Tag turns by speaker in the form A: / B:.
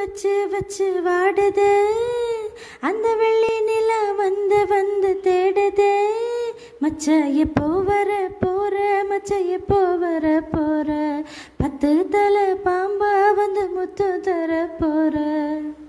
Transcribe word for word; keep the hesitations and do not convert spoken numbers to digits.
A: வச்சு வச்சு வாடுதே அந்த வெள்ளி நிலா வந்து வந்து தேடுதே மச்ச எப்போ வர போற மச்ச எப்போ வர போற பத்து தலை பாம்பா வந்து முத்து தர போற